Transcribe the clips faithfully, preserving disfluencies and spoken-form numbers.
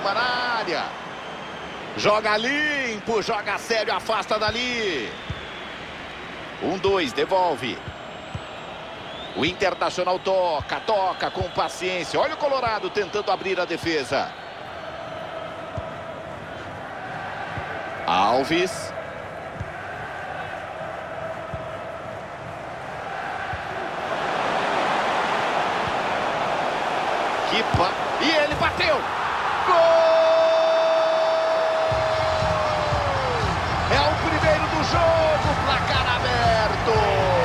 cima na área. Joga limpo, joga sério, afasta dali. Um, dois, devolve. O Internacional toca, toca com paciência. Olha o Colorado tentando abrir a defesa. Alves. Que pa... E ele bateu. Gol! É o primeiro do jogo, placar aberto.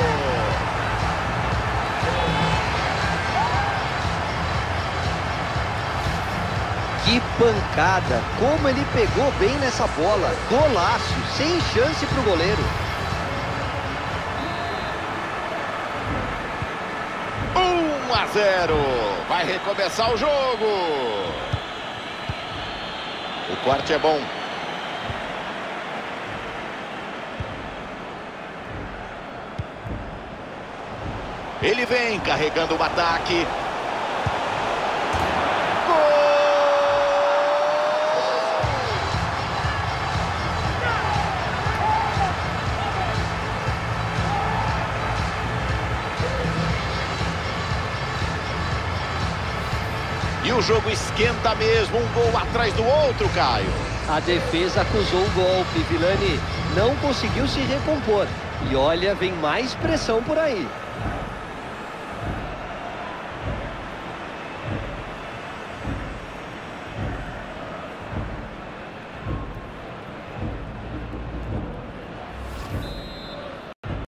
Que pancada! Como ele pegou bem nessa bola. Golaço, sem chance pro goleiro. um a zero. Vai recomeçar o jogo. O corte é bom. Ele vem carregando o ataque. E o jogo esquenta mesmo, um gol atrás do outro, Caio. A defesa acusou o golpe, Vilani não conseguiu se recompor. E olha, vem mais pressão por aí.